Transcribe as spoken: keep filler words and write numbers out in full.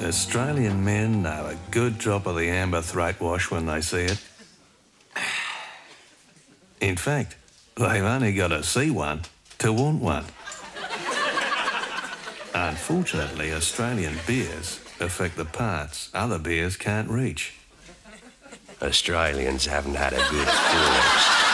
Australian men know a good drop of the amber throat wash when they see it. In fact, they've only got to see one to want one. Unfortunately, Australian beers affect the parts other beers can't reach. Australians haven't had a good force.